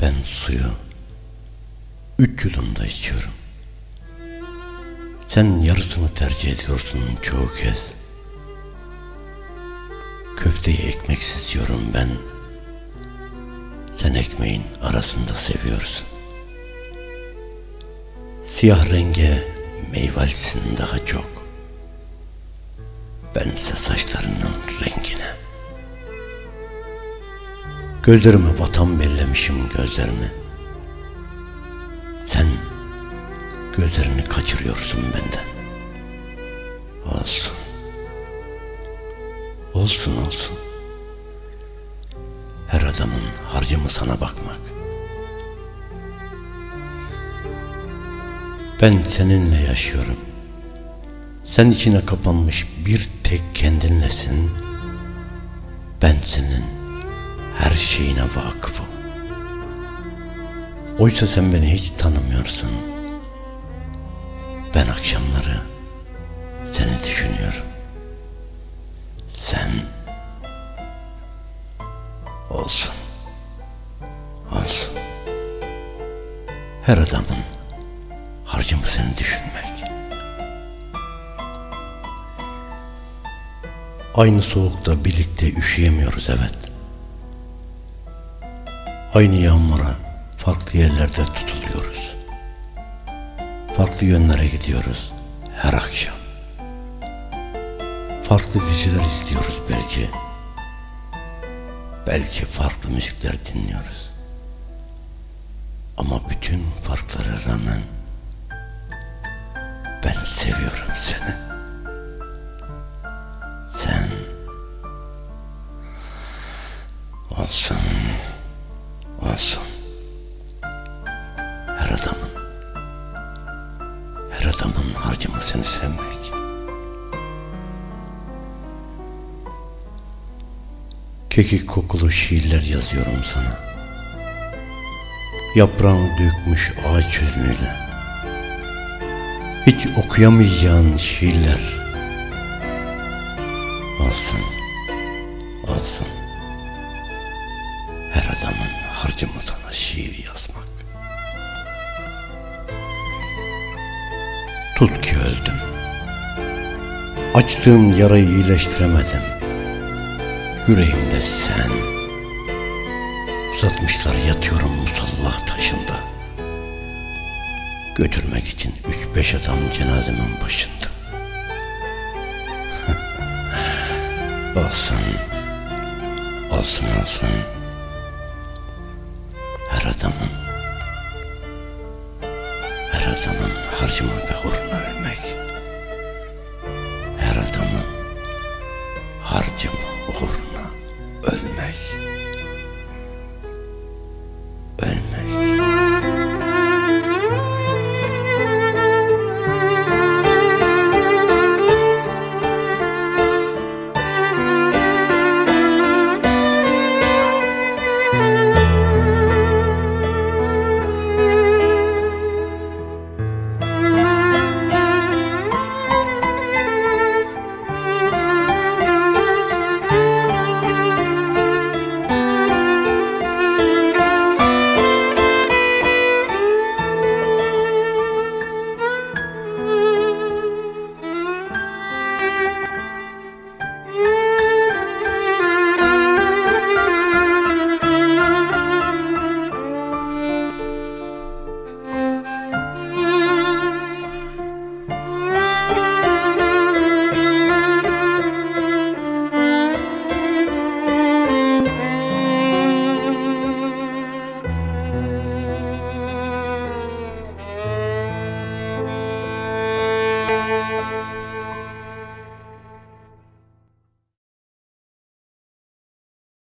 Ben suyu 3 yudumda içiyorum. Sen yarısını tercih ediyorsun çoğu kez. Köfteyi ekmeksiz yiyorum ben. Sen ekmeğin arasında seviyorsun. Siyah renge meyvelisin daha çok. Bense saçlarının rengine. Gözlerime vatan bellemişim gözlerimi. Sen gözlerini kaçırıyorsun benden. Olsun. Olsun olsun. Her adamın harcı mı sana bakmak? Ben seninle yaşıyorum. Sen içine kapanmış bir tek kendinlesin. Ben senin her şeyine vakıfım. Oysa sen beni hiç tanımıyorsun. Ben akşamları seni düşünüyorum. Sen olsun. Olsun. Her adamın harcı mı seni düşünmek? Aynı soğukta birlikte üşüyemiyoruz evet. Aynı yağmura farklı yerlerde tutuluyoruz. Farklı yönlere gidiyoruz her akşam. Farklı diziler izliyoruz belki. Belki farklı müzikler dinliyoruz. Ama bütün farklara rağmen ben seviyorum seni. Sen olsun. Olsun. Her adamın harcı mı seni sevmek? Kekik kokulu şiirler yazıyorum sana. Yaprağını dökmüş ağaç hüznüyle. Hiç okuyamayacağın şiirler. Olsun. Olsun. Her adamın harcı mı sana şiir yazmak? Tut ki öldüm. Açtığın yarayı iyileştiremedim. Yüreğimde sen. Uzatmışlar yatıyorum musallah taşında. Götürmek için 3-5 adam cenazemin başında. Olsun. Olsun olsun. Her adamın harcı mı ve uğruna ölmek? Her adamın harcı mı uğruna ölmek? Ölmek.